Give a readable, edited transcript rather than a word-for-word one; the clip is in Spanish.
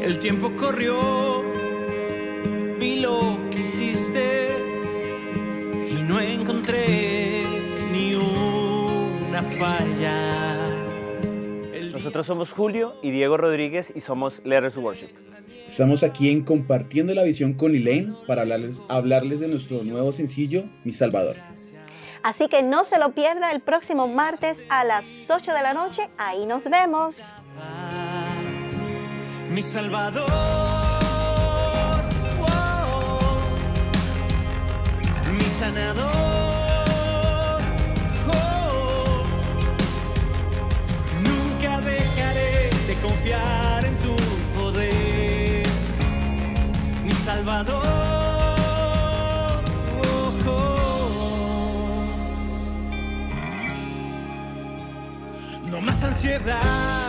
El tiempo corrió, vi lo que hiciste y no encontré ni una falla. Nosotros somos Julio y Diego Rodríguez y somos Letters to Worship. Estamos aquí en Compartiendo la Visión con Elaine para hablarles de nuestro nuevo sencillo, Mi Salvador. Así que no se lo pierda el próximo martes a las 8 de la noche. Ahí nos vemos. Mi Salvador, mi sanador, nunca dejaré de confiar en tu poder, mi Salvador. No más ansiedad,